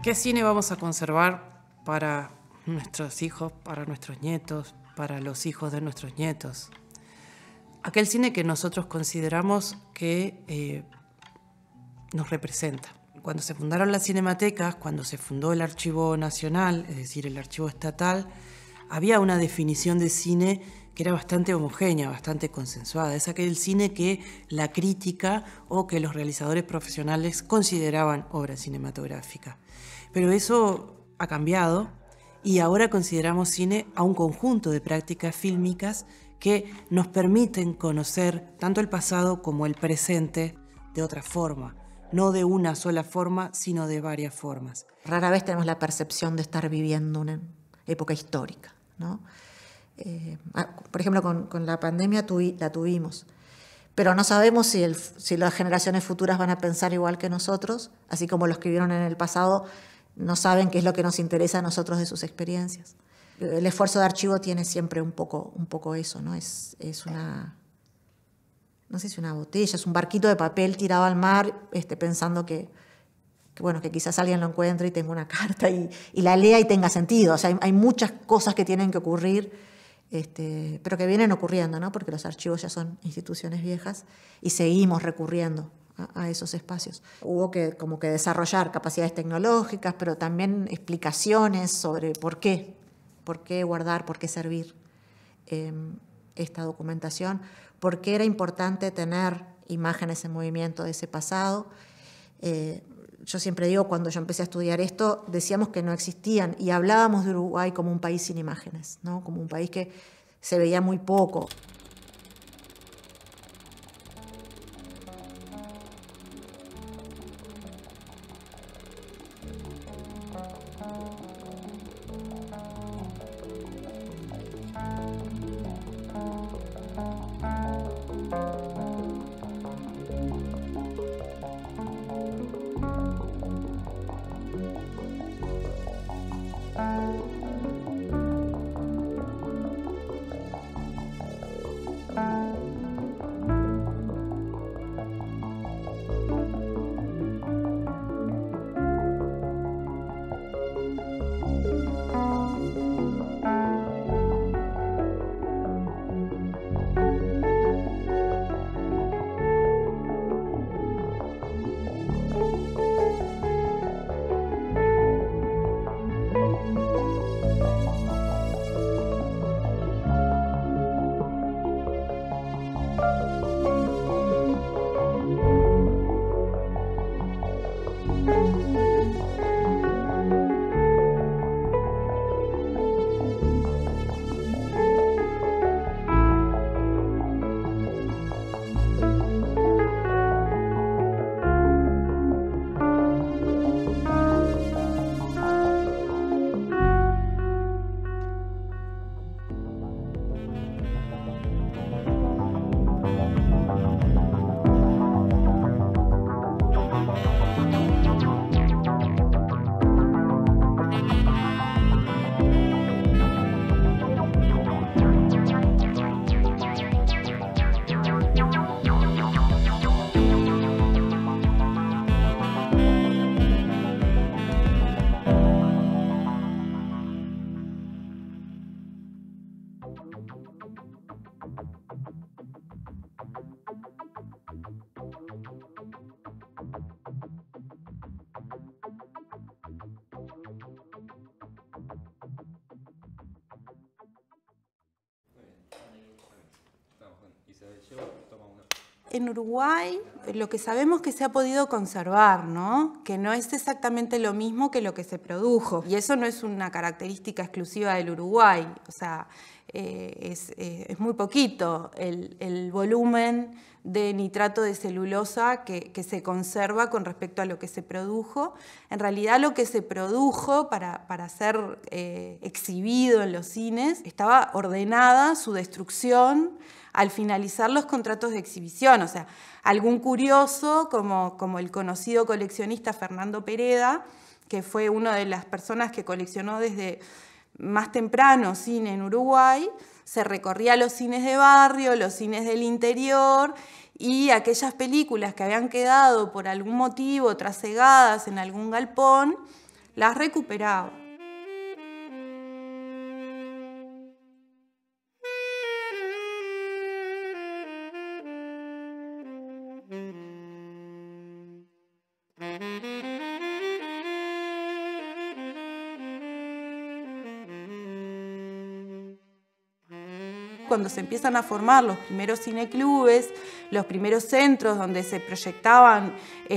¿Qué cine vamos a conservar para nuestros hijos, para nuestros nietos, para los hijos de nuestros nietos? Aquel cine que nosotros consideramos que nos representa. Cuando se fundaron las cinematecas, cuando se fundó el Archivo Nacional, es decir, el Archivo Estatal, había una definición de cine que era bastante homogénea, bastante consensuada. Es aquel cine que la crítica o que los realizadores profesionales consideraban obra cinematográfica. Pero eso ha cambiado y ahora consideramos cine a un conjunto de prácticas fílmicas que nos permiten conocer tanto el pasado como el presente de otra forma. No de una sola forma, sino de varias formas. Rara vez tenemos la percepción de estar viviendo una época histórica, ¿no? Por ejemplo, con la pandemia la tuvimos, pero no sabemos si las generaciones futuras van a pensar igual que nosotros, así como los que vivieron en el pasado no saben qué es lo que nos interesa a nosotros de sus experiencias. El esfuerzo de archivo tiene siempre un poco eso, ¿no? Es una... no sé si una botella, es un barquito de papel tirado al mar, pensando que quizás alguien lo encuentre y tenga una carta y la lea y tenga sentido. O sea, hay muchas cosas que tienen que ocurrir, pero que vienen ocurriendo, ¿no? Porque los archivos ya son instituciones viejas y seguimos recurriendo a esos espacios. Hubo que desarrollar capacidades tecnológicas, pero también explicaciones sobre por qué guardar, por qué servir esta documentación, por qué era importante tener imágenes en movimiento de ese pasado. Yo siempre digo, cuando yo empecé a estudiar esto, decíamos que no existían y hablábamos de Uruguay como un país sin imágenes, ¿no? Como un país que se veía muy poco. En Uruguay lo que sabemos que se ha podido conservar, ¿no? Que no es exactamente lo mismo que lo que se produjo. Y eso no es una característica exclusiva del Uruguay. O sea, es muy poquito el volumen de nitrato de celulosa que se conserva con respecto a lo que se produjo. En realidad lo que se produjo para ser exhibido en los cines estaba ordenada su destrucción al finalizar los contratos de exhibición. O sea, algún curioso, como el conocido coleccionista Fernando Pereda, que fue una de las personas que coleccionó desde más temprano cine en Uruguay, se recorría los cines de barrio, los cines del interior, y aquellas películas que habían quedado por algún motivo trasegadas en algún galpón, las recuperaba. Cuando se empiezan a formar los primeros cineclubes, los primeros centros donde se proyectaban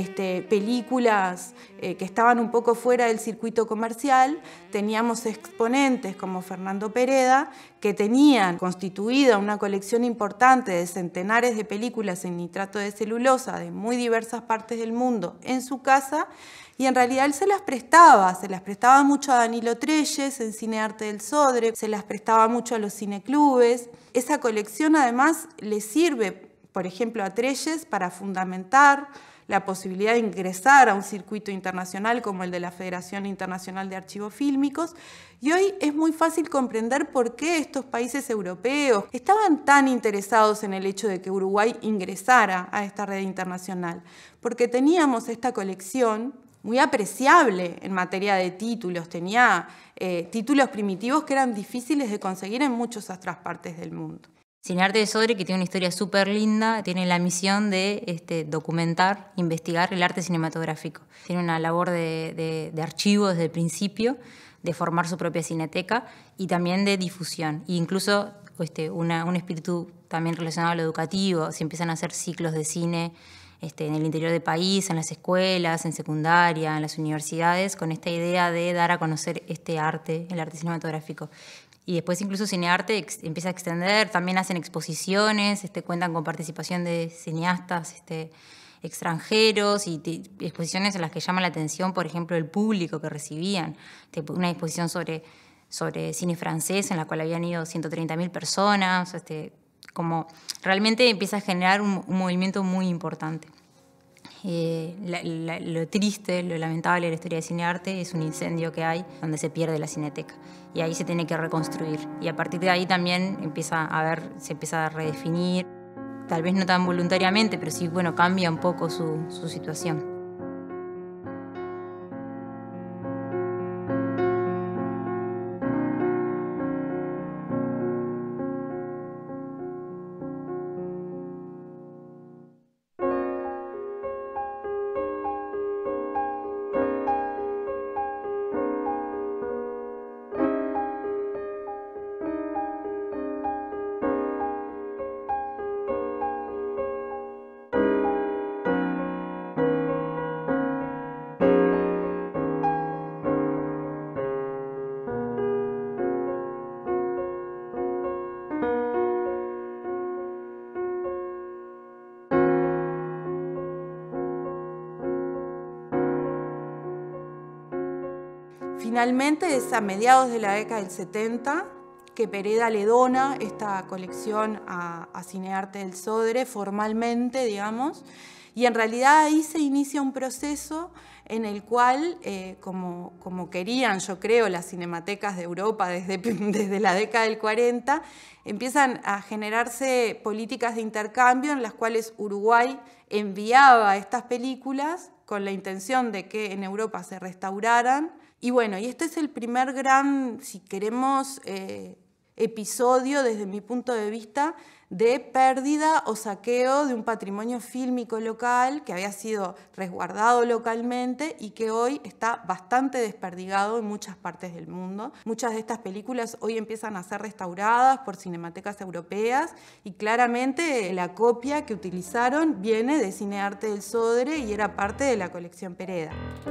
películas que estaban un poco fuera del circuito comercial, teníamos exponentes como Fernando Pereda, que tenían constituida una colección importante de centenares de películas en nitrato de celulosa de muy diversas partes del mundo en su casa, y en realidad él se las prestaba mucho a Danilo Trelles en Cinearte del Sodre, se las prestaba mucho a los cineclubes. Esa colección además le sirve, por ejemplo, a Trelles para fundamentar la posibilidad de ingresar a un circuito internacional como el de la Federación Internacional de Archivos Fílmicos, y hoy es muy fácil comprender por qué estos países europeos estaban tan interesados en el hecho de que Uruguay ingresara a esta red internacional, porque teníamos esta colección muy apreciable en materia de títulos, tenía títulos primitivos que eran difíciles de conseguir en muchas otras partes del mundo. Cinearte del Sodre, que tiene una historia súper linda, tiene la misión de documentar, investigar el arte cinematográfico. Tiene una labor de archivo desde el principio, de formar su propia cineteca y también de difusión. E incluso un espíritu también relacionado a lo educativo, se empiezan a hacer ciclos de cine en el interior del país, en las escuelas, en secundaria, en las universidades, con esta idea de dar a conocer este arte, el arte cinematográfico. Y después incluso Cinearte empieza a extender, también hacen exposiciones, cuentan con participación de cineastas extranjeros y exposiciones en las que llama la atención, por ejemplo, el público que recibían. Una exposición sobre cine francés en la cual habían ido 130.000 personas, como realmente empieza a generar un movimiento muy importante. Lo triste, lo lamentable de la historia de Cinearte es un incendio que hay donde se pierde la cineteca y ahí se tiene que reconstruir, y a partir de ahí también se empieza a redefinir, tal vez no tan voluntariamente, pero sí, cambia un poco su situación. Finalmente es a mediados de la década del 70 que Pereda le dona esta colección a Cinearte del Sodre formalmente, digamos, y en realidad ahí se inicia un proceso en el cual, como querían, yo creo, las cinematecas de Europa desde la década del 40, empiezan a generarse políticas de intercambio en las cuales Uruguay enviaba estas películas con la intención de que en Europa se restauraran. Y y este es el primer gran, si queremos, episodio desde mi punto de vista de pérdida o saqueo de un patrimonio fílmico local que había sido resguardado localmente y que hoy está bastante desperdigado en muchas partes del mundo. Muchas de estas películas hoy empiezan a ser restauradas por cinematecas europeas y claramente la copia que utilizaron viene de Cinearte del Sodre y era parte de la colección Pereda.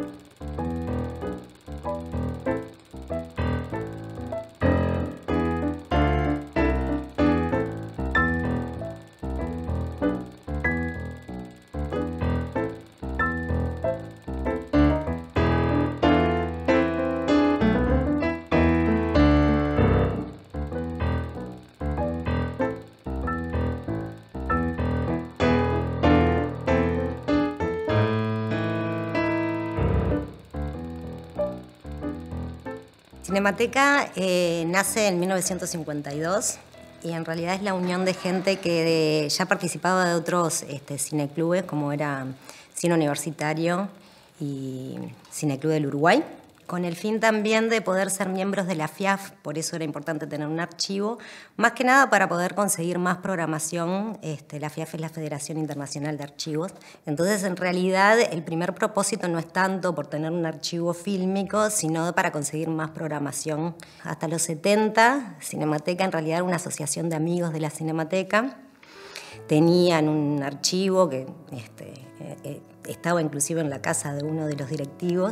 Cinemateca nace en 1952 y en realidad es la unión de gente que ya participaba de otros cineclubes, como era Cine Universitario y Cineclub del Uruguay. con el fin también de poder ser miembros de la FIAF, por eso era importante tener un archivo, más que nada para poder conseguir más programación. La FIAF es la Federación Internacional de Archivos. Entonces, en realidad, el primer propósito no es tanto por tener un archivo fílmico, sino para conseguir más programación. Hasta los 70, Cinemateca en realidad era una asociación de amigos de la Cinemateca. Tenían un archivo que estaba inclusive en la casa de uno de los directivos.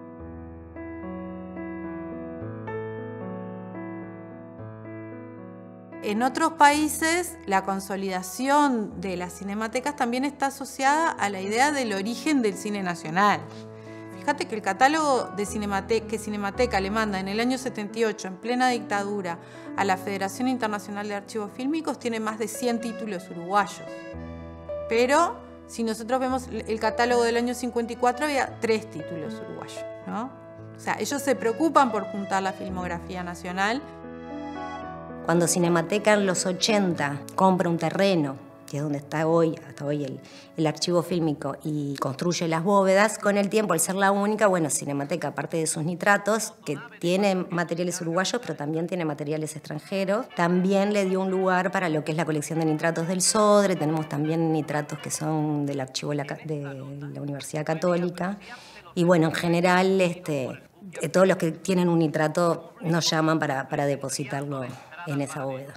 En otros países, la consolidación de las cinematecas también está asociada a la idea del origen del cine nacional. Fíjate que el catálogo de que Cinemateca le manda en el año 78, en plena dictadura, a la Federación Internacional de Archivos Fílmicos, tiene más de 100 títulos uruguayos. Pero, si nosotros vemos el catálogo del año 54, había 3 títulos uruguayos, ¿no? O sea, ellos se preocupan por juntar la filmografía nacional. Cuando Cinemateca en los 80 compra un terreno, que es donde está hasta hoy el archivo fílmico, y construye las bóvedas, con el tiempo, al ser la única, bueno, Cinemateca, aparte de sus nitratos, que tiene materiales uruguayos, pero también tiene materiales extranjeros, también le dio un lugar para lo que es la colección de nitratos del Sodre. Tenemos también nitratos que son del archivo de la Universidad Católica. Y bueno, en general, todos los que tienen un nitrato nos llaman para depositarlo en esa bóveda.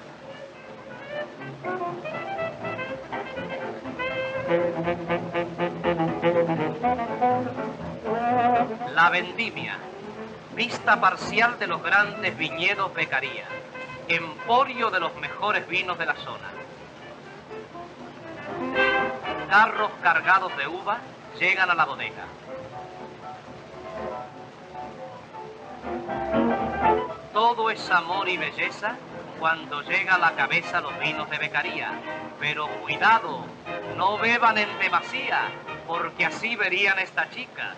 La vendimia, vista parcial de los grandes viñedos Beccaría, emporio de los mejores vinos de la zona. Carros cargados de uva llegan a la bodega. Todo es amor y belleza cuando llega a la cabeza los vinos de Beccaría. Pero cuidado, no beban en demasía, porque así verían a esta chica.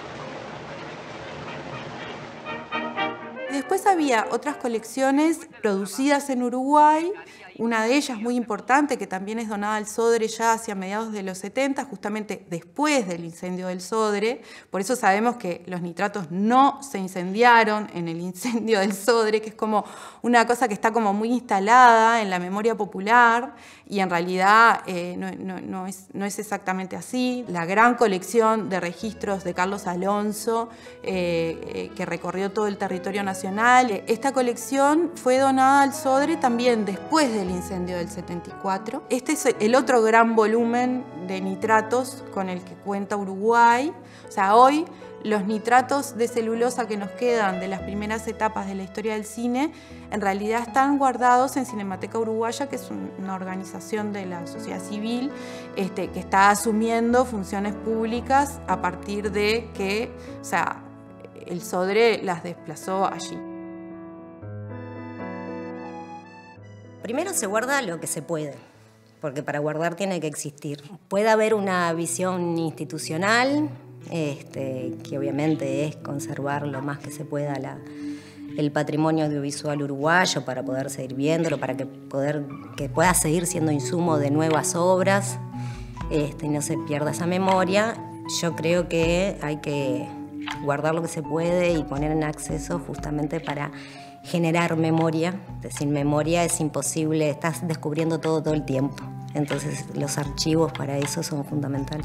Después había otras colecciones producidas en Uruguay, una de ellas muy importante, que también es donada al Sodre ya hacia mediados de los 70, justamente después del incendio del Sodre. Por eso sabemos que los nitratos no se incendiaron en el incendio del Sodre, que es como una cosa que está como muy instalada en la memoria popular, y en realidad no es exactamente así. La gran colección de registros de Carlos Alonso, que recorrió todo el territorio nacional, esta colección fue donada al Sodre también después del incendio del 74. Este es el otro gran volumen de nitratos con el que cuenta Uruguay. O sea, hoy los nitratos de celulosa que nos quedan de las primeras etapas de la historia del cine en realidad están guardados en Cinemateca Uruguaya, que es una organización de la sociedad civil que está asumiendo funciones públicas a partir de que, o sea, el Sodre las desplazó allí. Primero se guarda lo que se puede, porque para guardar tiene que existir. Puede haber una visión institucional, que obviamente es conservar lo más que se pueda el patrimonio audiovisual uruguayo para poder seguir viéndolo, para que pueda seguir siendo insumo de nuevas obras, y no se pierda esa memoria. Yo creo que hay que guardar lo que se puede y poner en acceso justamente para generar memoria. Sin memoria es imposible, estás descubriendo todo el tiempo. Entonces los archivos para eso son fundamentales.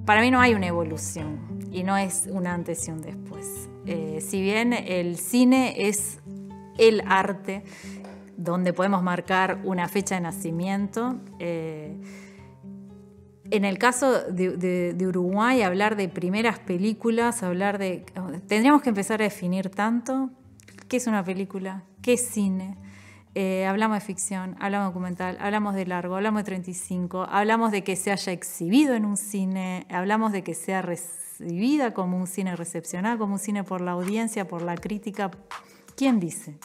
para mí no hay una evolución y no es un antes y un después. Si bien el cine es el arte donde podemos marcar una fecha de nacimiento, en el caso de Uruguay, hablar de primeras películas, tendríamos que empezar a definir tanto qué es una película, qué es cine. Hablamos de ficción, hablamos de documental, hablamos de largo, hablamos de 35, hablamos de que se haya exhibido en un cine, hablamos de que sea recibida como un cine, recepcionada como un cine por la audiencia, por la crítica. ¿Quién dice?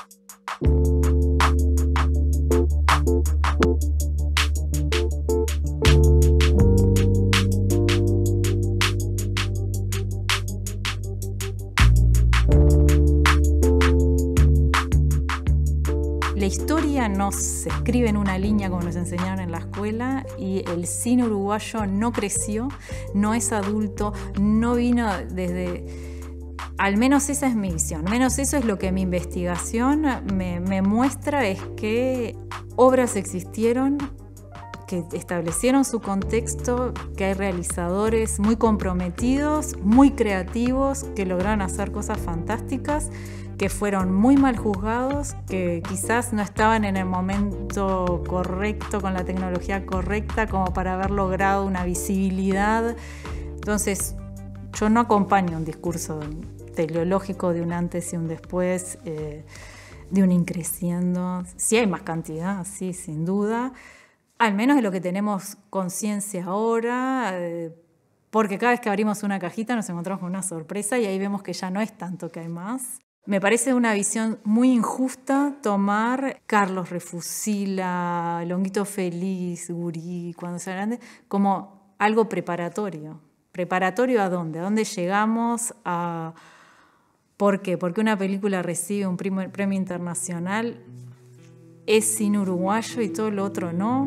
La historia no se escribe en una línea como nos enseñaron en la escuela y el cine uruguayo no creció, no es adulto, no vino desde... Al menos esa es mi visión, al menos eso es lo que mi investigación me muestra, es que obras existieron, que establecieron su contexto, que hay realizadores muy comprometidos, muy creativos, que lograron hacer cosas fantásticas, que fueron muy mal juzgados, que quizás no estaban en el momento correcto, con la tecnología correcta, como para haber logrado una visibilidad. Entonces, yo no acompaño un discurso teleológico de un antes y un después, de un increciendo. Sí hay más cantidad, sí, sin duda. Al menos de lo que tenemos conciencia ahora, porque cada vez que abrimos una cajita nos encontramos con una sorpresa y ahí vemos que ya no es tanto que hay más. Me parece una visión muy injusta tomar Carlos Refusila, Longuito Feliz, Gurí, cuando sea grande, como algo preparatorio. ¿Preparatorio a dónde? ¿A dónde llegamos? ¿Por qué? Porque una película recibe un premio internacional, es cine uruguayo y todo lo otro no.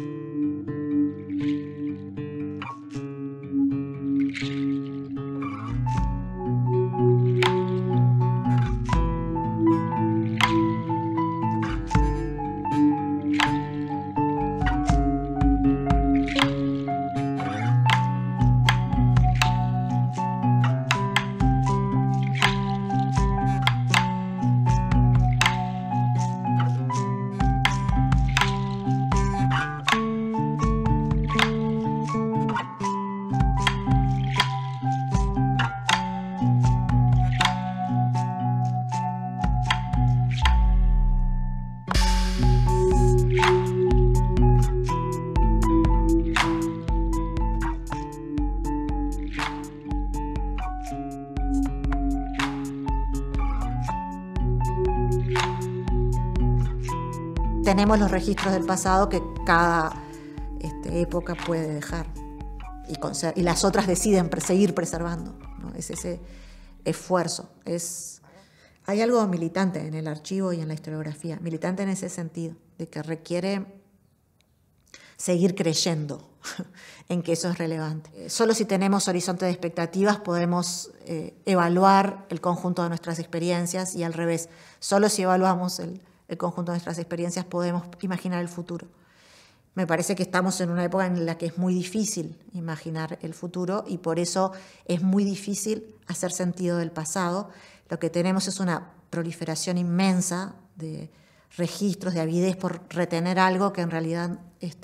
Tenemos los registros del pasado que cada época puede dejar y las otras deciden seguir preservando, ¿no? Es ese esfuerzo. Hay algo militante en el archivo y en la historiografía, militante en ese sentido, de que requiere seguir creyendo en que eso es relevante. Solo si tenemos horizonte de expectativas podemos evaluar el conjunto de nuestras experiencias y al revés, solo si evaluamos el conjunto de nuestras experiencias podemos imaginar el futuro. Me parece que estamos en una época en la que es muy difícil imaginar el futuro y por eso es muy difícil hacer sentido del pasado. Lo que tenemos es una proliferación inmensa de registros, de avidez por retener algo que en realidad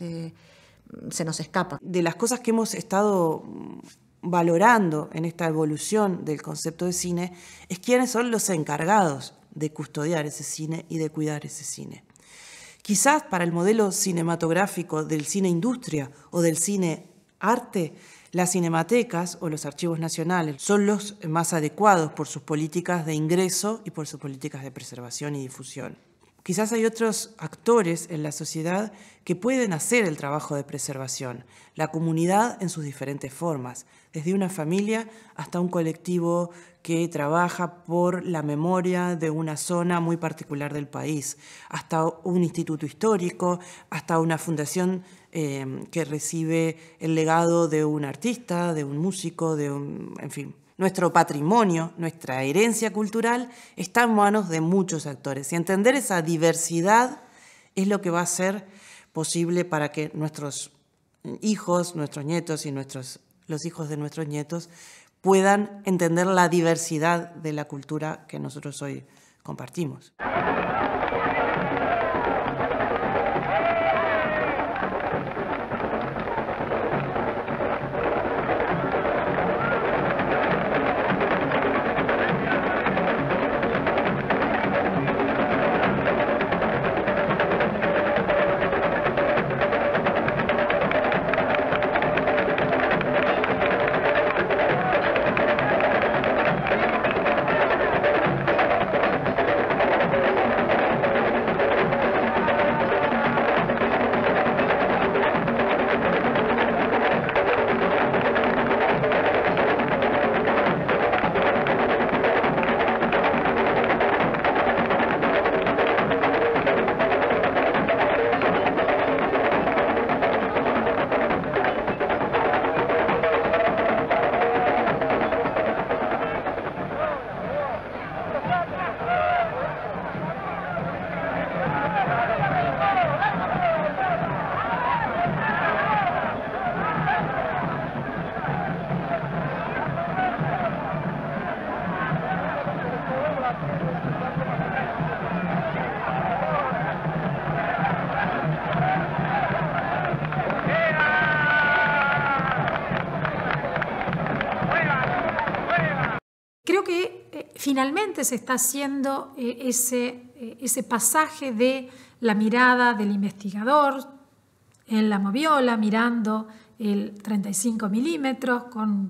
se nos escapa. De las cosas que hemos estado valorando en esta evolución del concepto de cine es quiénes son los encargados de custodiar ese cine y de cuidar ese cine. Quizás para el modelo cinematográfico del cine industria o del cine arte, las cinematecas o los archivos nacionales son los más adecuados por sus políticas de ingreso y por sus políticas de preservación y difusión. Quizás hay otros actores en la sociedad que pueden hacer el trabajo de preservación, la comunidad en sus diferentes formas, desde una familia hasta un colectivo que trabaja por la memoria de una zona muy particular del país, hasta un instituto histórico, hasta una fundación que recibe el legado de un artista, de un músico, en fin. Nuestro patrimonio, nuestra herencia cultural está en manos de muchos actores y entender esa diversidad es lo que va a hacer posible para que nuestros hijos, nuestros nietos y los hijos de nuestros nietos puedan entender la diversidad de la cultura que nosotros hoy compartimos. Creo que finalmente se está haciendo ese pasaje de la mirada del investigador en la moviola, mirando el 35 milímetros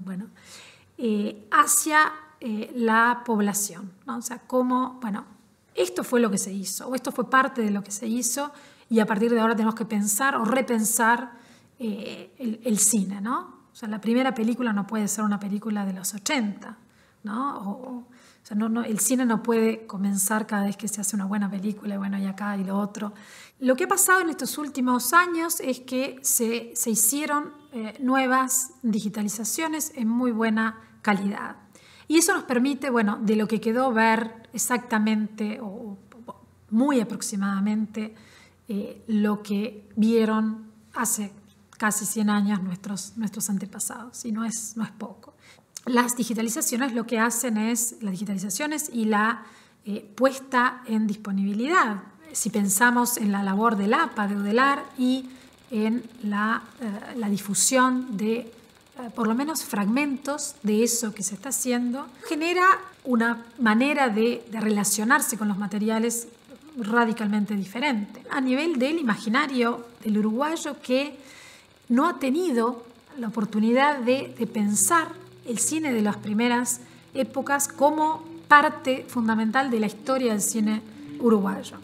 hacia la población, ¿no? O sea, cómo, esto fue lo que se hizo, o esto fue parte de lo que se hizo, y a partir de ahora tenemos que pensar o repensar el cine, ¿no? O sea, la primera película no puede ser una película de los 80, ¿no? El cine no puede comenzar cada vez que se hace una buena película, y acá y lo otro. Lo que ha pasado en estos últimos años es que se hicieron nuevas digitalizaciones en muy buena calidad. Y eso nos permite, de lo que quedó, ver exactamente o muy aproximadamente lo que vieron hace casi 100 años nuestros antepasados, y no es poco. Las digitalizaciones lo que hacen es, las digitalizaciones y la puesta en disponibilidad. Si pensamos en la labor del APA, de UDELAR, y en la difusión de por lo menos fragmentos de eso que se está haciendo, genera una manera de relacionarse con los materiales radicalmente diferente. A nivel del imaginario del uruguayo, que no ha tenido la oportunidad de pensar el cine de las primeras épocas como parte fundamental de la historia del cine uruguayo.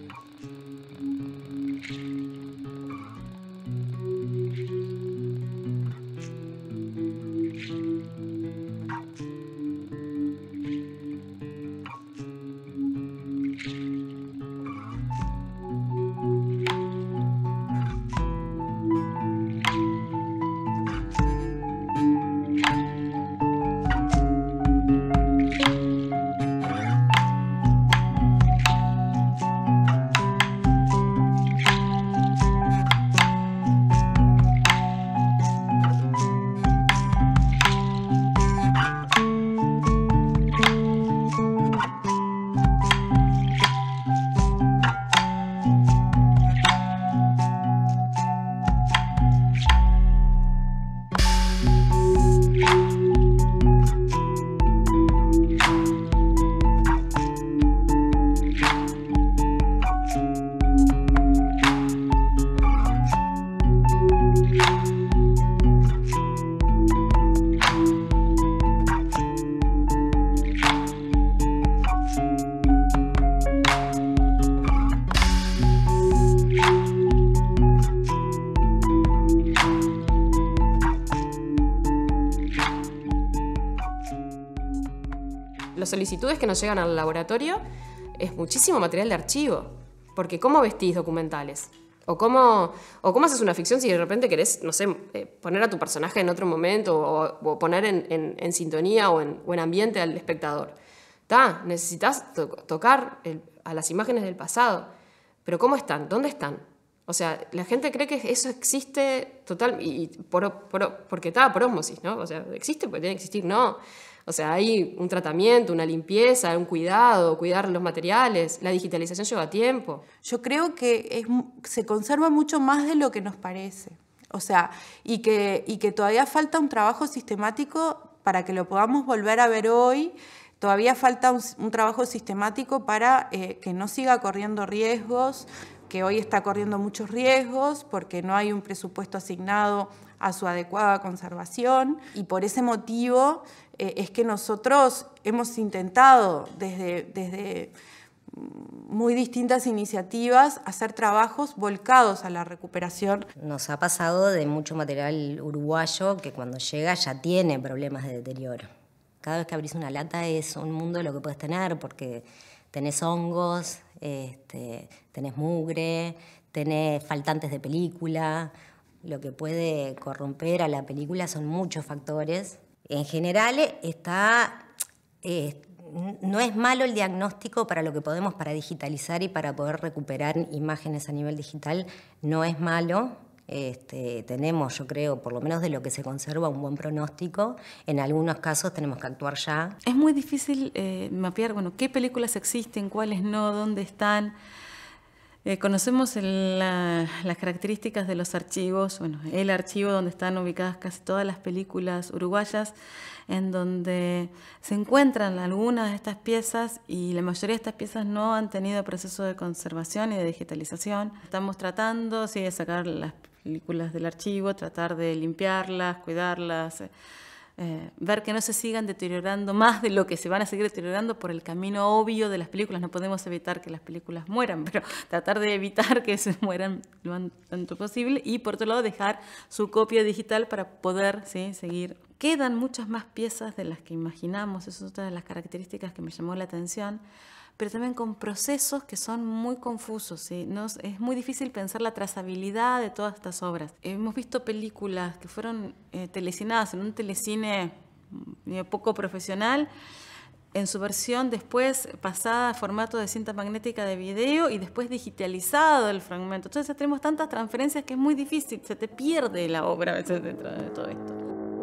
Las solicitudes que nos llegan al laboratorio es muchísimo material de archivo, porque ¿cómo vestís documentales? ¿O cómo haces una ficción si de repente querés, no sé, poner a tu personaje en otro momento o poner en sintonía o en ambiente al espectador? Necesitas tocar a las imágenes del pasado, pero ¿cómo están? ¿Dónde están? O sea, la gente cree que eso existe total, y porque está por ósmosis, ¿no? O sea, existe porque tiene que existir, no. O sea, hay un tratamiento, una limpieza, un cuidado, cuidar los materiales. La digitalización lleva tiempo. Yo creo que se conserva mucho más de lo que nos parece. O sea, y que todavía falta un trabajo sistemático para que lo podamos volver a ver hoy. Todavía falta un trabajo sistemático para que no siga corriendo riesgos, que hoy está corriendo muchos riesgos porque no hay un presupuesto asignado a su adecuada conservación, y por ese motivo es que nosotros hemos intentado desde muy distintas iniciativas hacer trabajos volcados a la recuperación. Nos ha pasado de mucho material uruguayo que cuando llega ya tiene problemas de deterioro. Cada vez que abrís una lata es un mundo lo que puedes tener, porque tenés hongos, tenés mugre, tenés faltantes de película. Lo que puede corromper a la película son muchos factores. En general no es malo el diagnóstico para lo que podemos para digitalizar y para poder recuperar imágenes a nivel digital. No es malo. Tenemos, yo creo, por lo menos de lo que se conserva, un buen pronóstico. En algunos casos tenemos que actuar ya. Es muy difícil mapear, qué películas existen, cuáles no, dónde están. Conocemos las características de los archivos, el archivo donde están ubicadas casi todas las películas uruguayas, en donde se encuentran algunas de estas piezas, y la mayoría de estas piezas no han tenido proceso de conservación y de digitalización. Estamos tratando, de sacar las películas del archivo, tratar de limpiarlas, cuidarlas, ver que no se sigan deteriorando más de lo que se van a seguir deteriorando por el camino obvio de las películas. No podemos evitar que las películas mueran, pero tratar de evitar que se mueran lo tanto posible, y por otro lado dejar su copia digital para poder seguir. Quedan muchas más piezas de las que imaginamos, eso es otra de las características que me llamó la atención, pero también con procesos que son muy confusos. Es muy difícil pensar la trazabilidad de todas estas obras. Hemos visto películas que fueron telecinadas en un telecine poco profesional, en su versión después pasada a formato de cinta magnética de video y después digitalizado el fragmento. Entonces tenemos tantas transferencias que es muy difícil, se te pierde la obra a veces dentro de todo esto.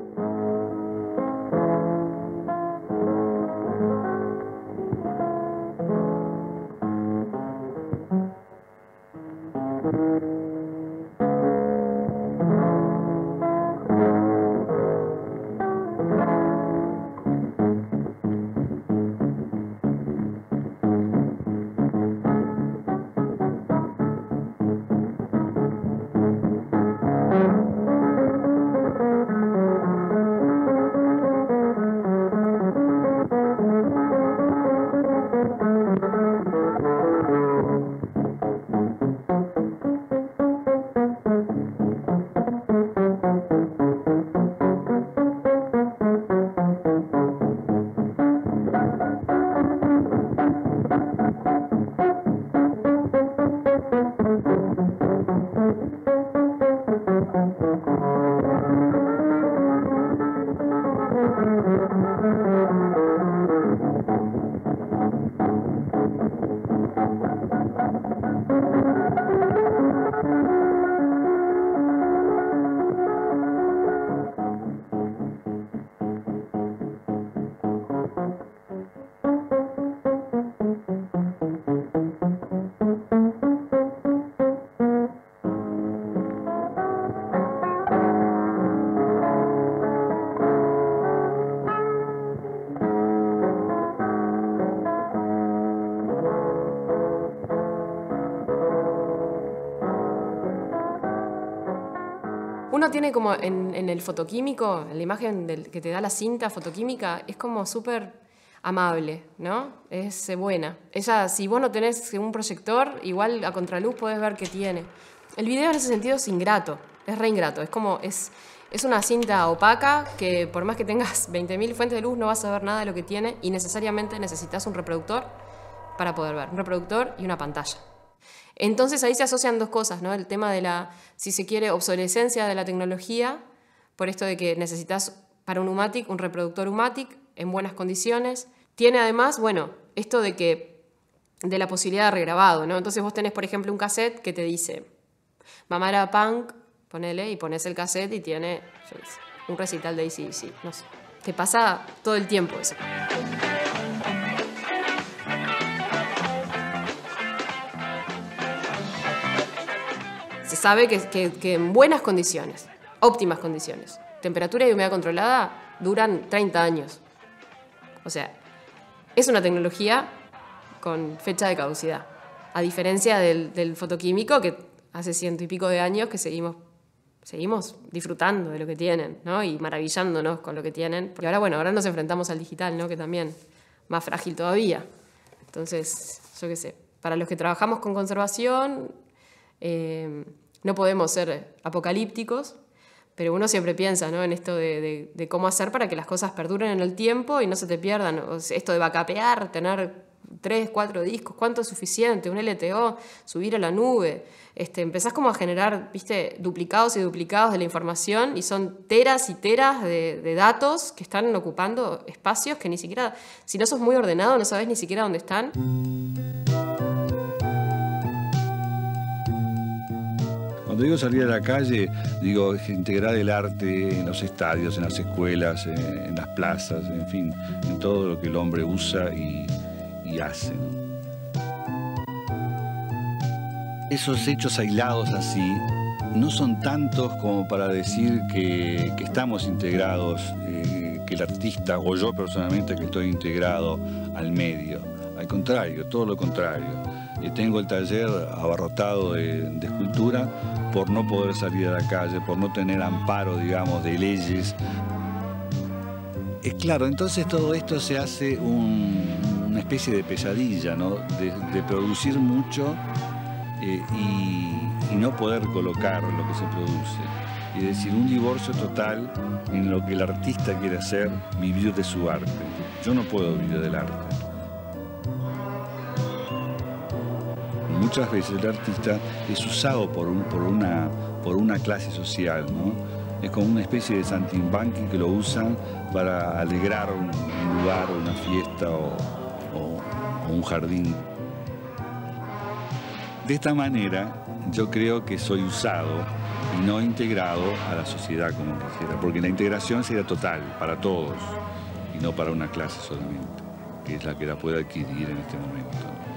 Uno tiene como en el fotoquímico, en la imagen que te da la cinta fotoquímica, es como súper amable, ¿no? Es buena. Ella, si vos no tenés un proyector, igual a contraluz podés ver qué tiene. El video en ese sentido es ingrato, es re ingrato. Es una cinta opaca que por más que tengas 20.000 fuentes de luz no vas a ver nada de lo que tiene, y necesariamente necesitas un reproductor para poder ver. Un reproductor y una pantalla. Entonces ahí se asocian dos cosas, ¿no? El tema de la, si se quiere, obsolescencia de la tecnología, por esto de que necesitas para un Umatic un reproductor Umatic en buenas condiciones. Tiene además, esto de la posibilidad de regrabado, ¿no? Entonces vos tenés, por ejemplo, un cassette que te dice, Mamá era punk, ponele, y pones el cassette y tiene, yo qué sé, un recital de AC/DC, no sé. Te pasa todo el tiempo eso. Se sabe que en buenas condiciones, óptimas condiciones, temperatura y humedad controlada, duran 30 años. O sea, es una tecnología con fecha de caducidad. A diferencia del fotoquímico, que hace 100 y pico de años que seguimos disfrutando de lo que tienen, ¿no? Y maravillándonos con lo que tienen. Porque ahora nos enfrentamos al digital, ¿no? Que también más frágil todavía. Entonces, yo qué sé, para los que trabajamos con conservación, no podemos ser apocalípticos, pero uno siempre piensa, ¿no? En esto de cómo hacer para que las cosas perduren en el tiempo y no se te pierdan. O sea, esto de backupear, tener 3, 4 discos, ¿cuánto es suficiente? Un LTO, subir a la nube. Empezás como a generar, ¿viste? Duplicados y duplicados de la información y son teras y teras de datos que están ocupando espacios que ni siquiera, si no sos muy ordenado, no sabés ni siquiera dónde están. Cuando digo salir a la calle, digo integrar el arte en los estadios, en las escuelas, en las plazas, en fin, en todo lo que el hombre usa y hace, ¿no? Esos hechos aislados así no son tantos como para decir que estamos integrados, que el artista o yo personalmente que estoy integrado al medio. Al contrario, todo lo contrario. Tengo el taller abarrotado de escultura por no poder salir a la calle, por no tener amparo, digamos, de leyes. Es claro, entonces todo esto se hace una especie de pesadilla, ¿no? De producir mucho y no poder colocar lo que se produce. Es decir, un divorcio total en lo que el artista quiere hacer, vivir de su arte. Yo no puedo vivir del arte. Muchas veces el artista es usado por una clase social, ¿no? Es como una especie de saltimbanqui que lo usan para alegrar un lugar, una fiesta o un jardín. De esta manera, yo creo que soy usado y no integrado a la sociedad como quisiera, porque la integración sería total, para todos, y no para una clase solamente, que es la que la puede adquirir en este momento.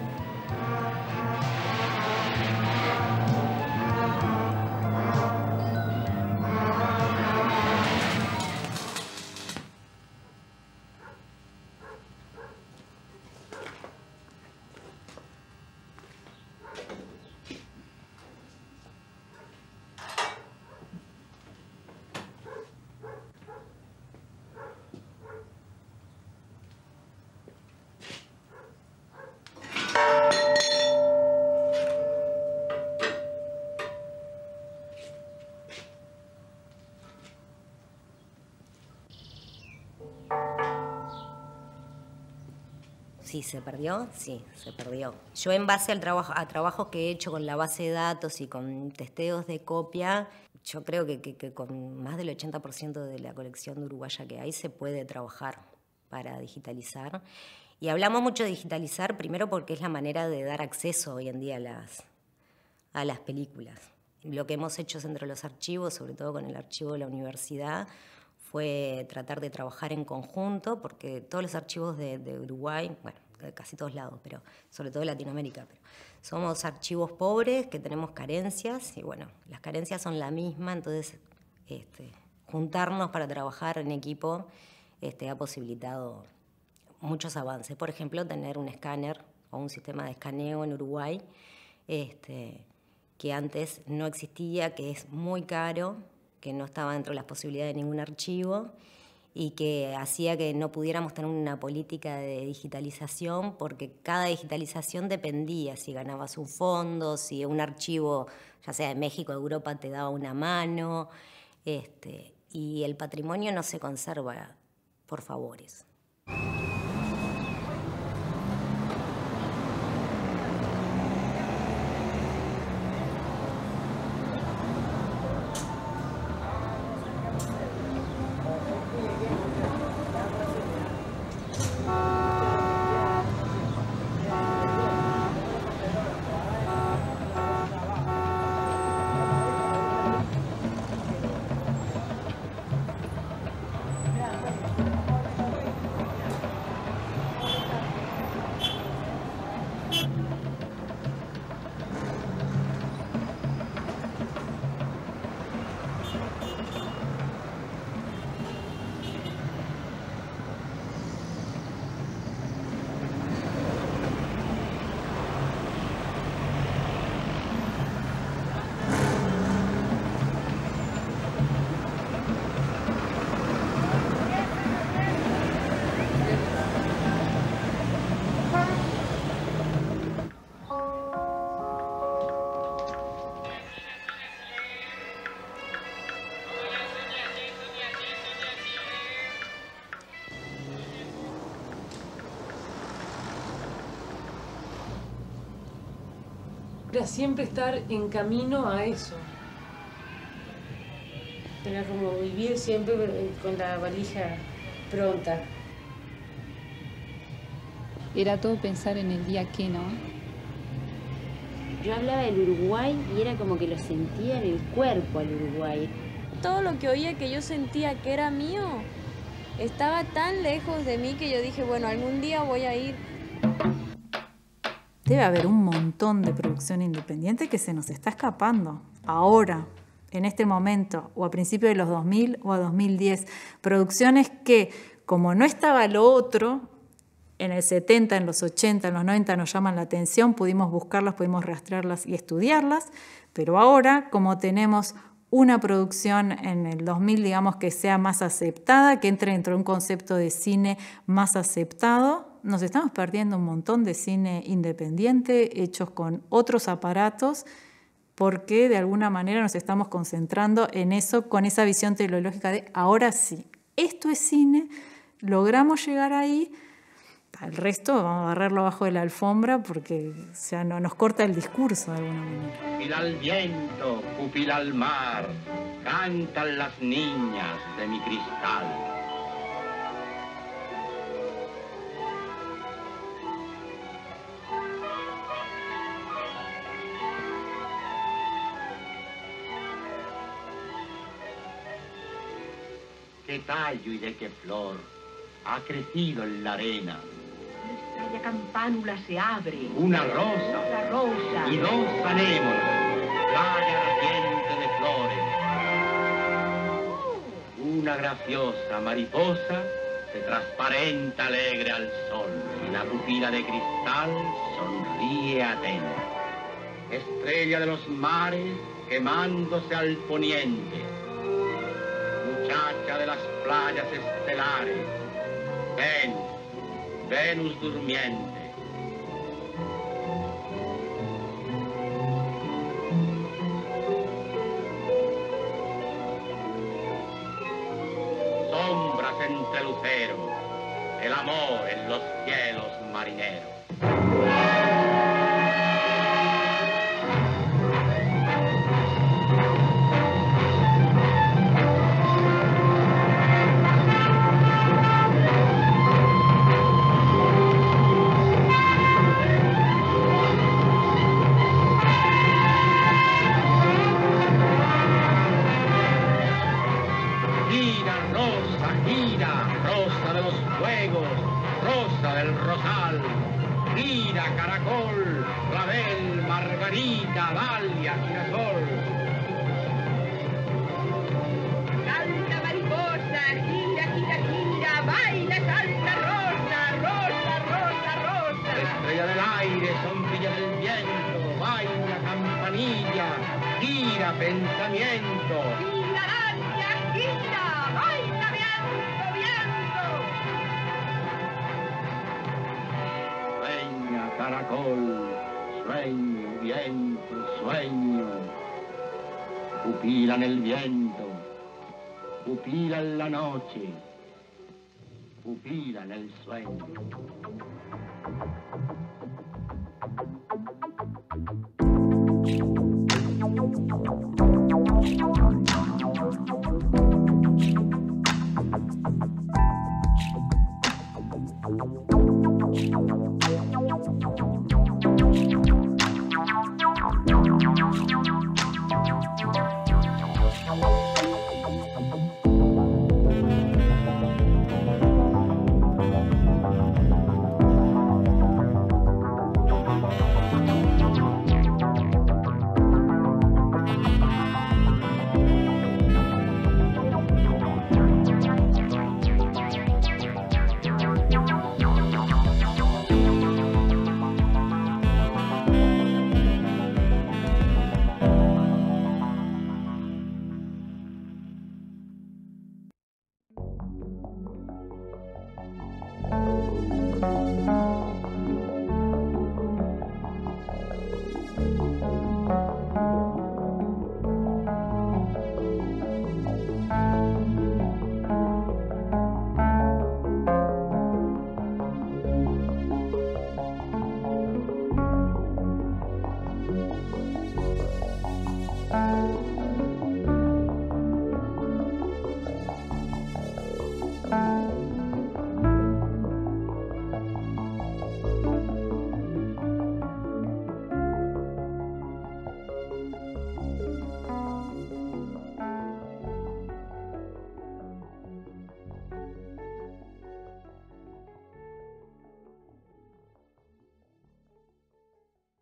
Sí, se perdió. Yo en base a trabajos que he hecho con la base de datos y con testeos de copia, yo creo que con más del 80% de la colección de uruguaya que hay se puede trabajar para digitalizar. Y hablamos mucho de digitalizar primero porque es la manera de dar acceso hoy en día a las películas. Lo que hemos hecho entre los archivos, sobre todo con el archivo de la universidad, fue tratar de trabajar en conjunto, porque todos los archivos de Uruguay, bueno, de casi todos lados, pero sobre todo de Latinoamérica, pero somos archivos pobres, que tenemos carencias, y bueno, las carencias son la misma, entonces juntarnos para trabajar en equipo ha posibilitado muchos avances. Por ejemplo, tener un escáner o un sistema de escaneo en Uruguay, que antes no existía, que es muy caro, que no estaba dentro de las posibilidades de ningún archivo y que hacía que no pudiéramos tener una política de digitalización porque cada digitalización dependía si ganabas un fondo, si un archivo, ya sea de México o de Europa, te daba una mano, y el patrimonio no se conserva por favores. Era siempre estar en camino a eso. Era como vivir siempre con la valija pronta. Era todo pensar en el día que, ¿no? Yo hablaba del Uruguay y era como que lo sentía en el cuerpo al Uruguay. Todo lo que oía que yo sentía que era mío estaba tan lejos de mí que yo dije, bueno, algún día voy a ir. Debe haber un montón de producción independiente que se nos está escapando ahora, en este momento, o a principios de los 2000 o a 2010. Producciones que, como no estaba lo otro, en el 70, en los 80, en los 90 nos llaman la atención, pudimos buscarlas, pudimos rastrearlas y estudiarlas, pero ahora, como tenemos una producción en el 2000, digamos, que sea más aceptada, que entre dentro de un concepto de cine más aceptado, nos estamos perdiendo un montón de cine independiente, hechos con otros aparatos, porque de alguna manera nos estamos concentrando en eso, con esa visión teleológica de ahora sí, esto es cine, logramos llegar ahí, el resto vamos a barrerlo abajo de la alfombra porque no, nos corta el discurso de alguna manera. Pupila al viento, pupila al mar, cantan las niñas de mi cristal. Qué tallo y de qué flor ha crecido en la arena. La estrella campánula se abre. Una rosa. La rosa. Y dos anémonas. Playa ardiente de flores. Una graciosa mariposa se transparenta alegre al sol. Y la pupila de cristal sonríe atenta. Estrella de los mares quemándose al poniente. Muchacha de las playas estelares. Ven, Venus durmiente. Sombras entre luceros, el amor en los cielos marineros. Rosa del rosal, gira, caracol, clavel, margarita, dalia, girasol. Canta mariposa, gira, gira, gira, baila, salta, rosa, rosa, rosa, rosa. Estrella del aire, sombrilla del viento, baila, campanilla, gira, pensamiento. Gira, dalia, gira, baila, viento, viento. Sueña, caracol, sueño, viento, sueño. Pupila en el viento, pupila en la noche, pupila en el sueño.